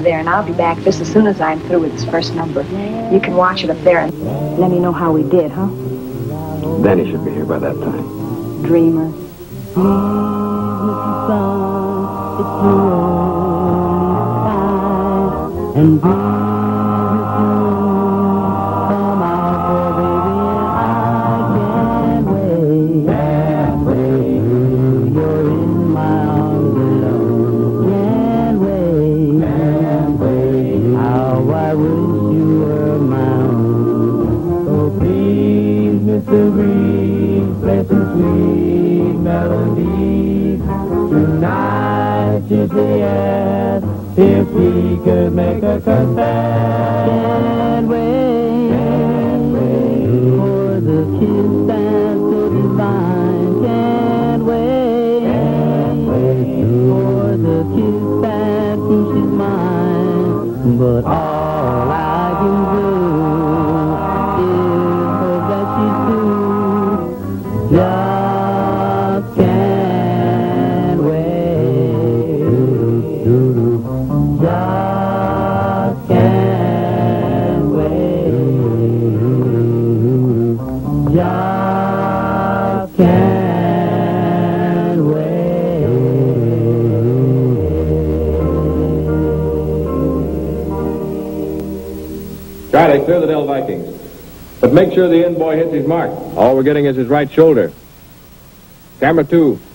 there, and I'll be back just as soon as I'm through with this first number. You can watch it up there and let me know how we did, huh? Danny should be here by that time. Dreamer. And sweet melodies. Tonight is the end. If we could make a confession. Can't wait for the kiss that's so divine. Can't wait for the kiss that she's mine. But all I can do is hope that she's true. Just can't wait. Just can't wait. Just can't wait. Charlie, clear the Dell Vikings. But make sure the end boy hits his mark. All we're getting is his right shoulder. Camera 2.